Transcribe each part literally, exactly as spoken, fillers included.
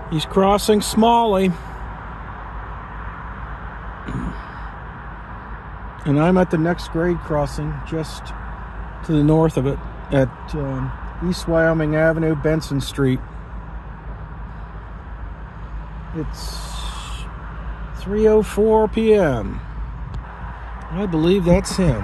He's crossing Smalley. And I'm at the next grade crossing just to the north of it at um, East Wyoming Avenue, Benson Street. It's three oh four p m I believe that's him.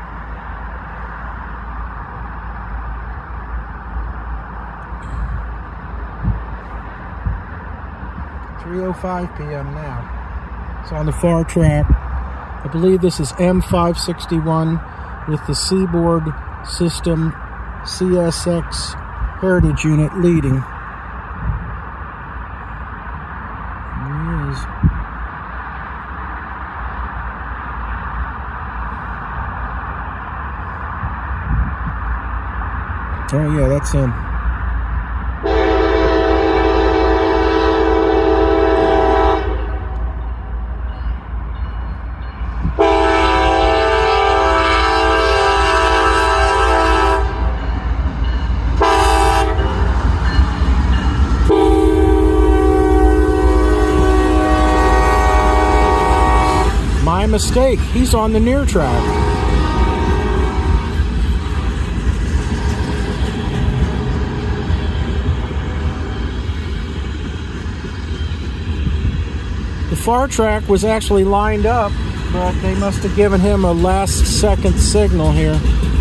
three oh five p m now. It's on the far track. I believe this is M five sixty-one with the Seaboard System C S X Heritage Unit leading. There he is. Oh yeah, that's him. My mistake, he's on the near track. The far track was actually lined up, but they must have given him a last second signal here.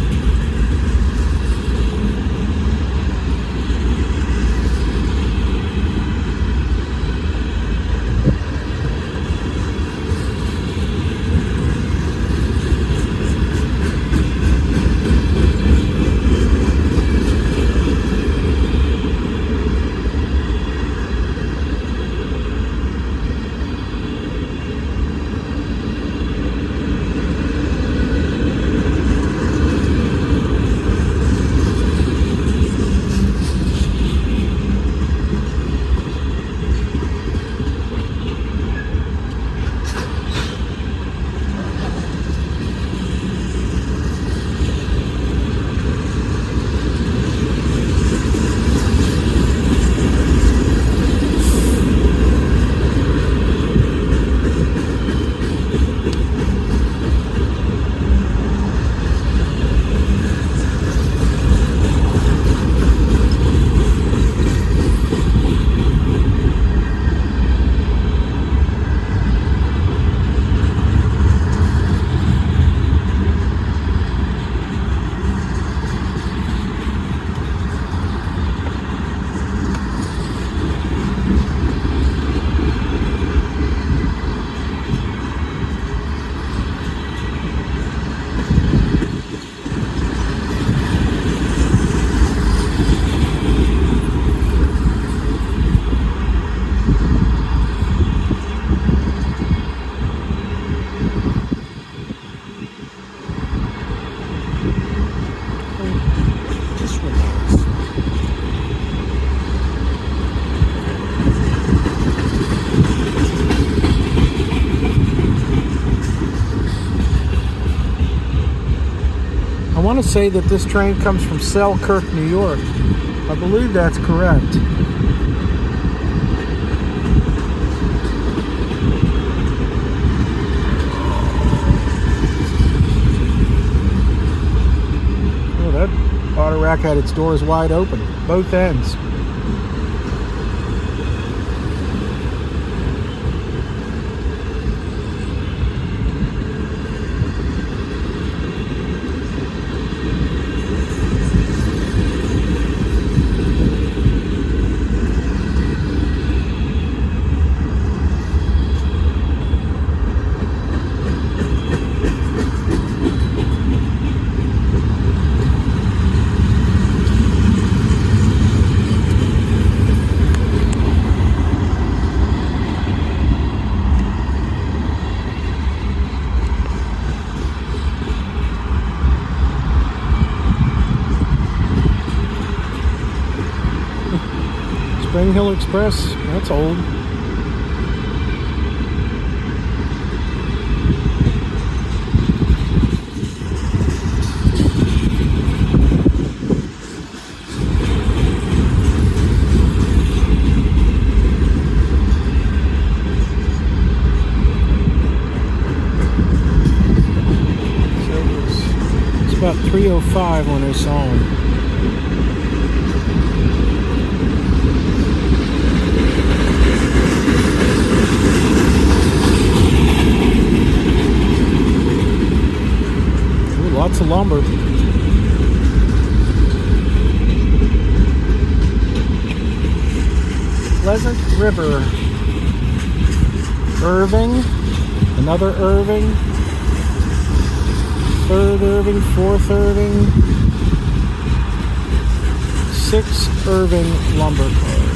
I want to say that this train comes from Selkirk, New York. I believe that's correct. Oh, that auto rack had its doors wide open, both ends. Spring Hill Express, that's old. three oh five when I saw him. Ooh, lots of lumber. Pleasant River. Irving. Another Irving. Third Irving, fourth Irving, six Irving lumber cars.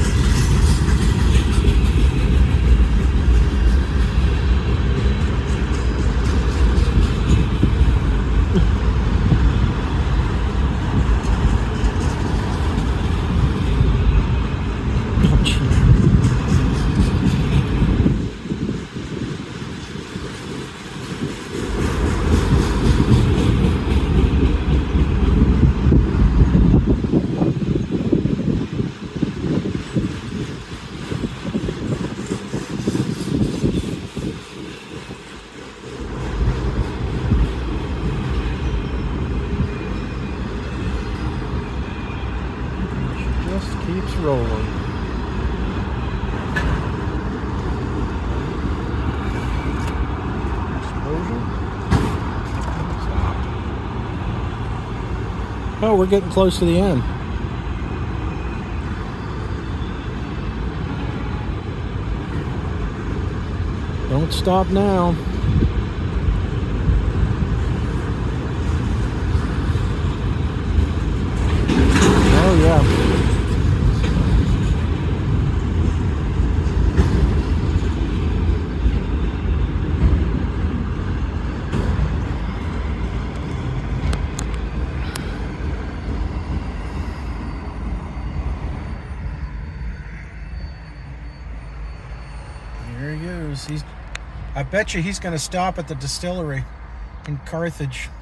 Keeps rolling. Explosion. Stop. Oh, we're getting close to the end. Don't stop now. Oh, yeah. There he goes. He's, I bet you he's going to stop at the distillery in Carthage.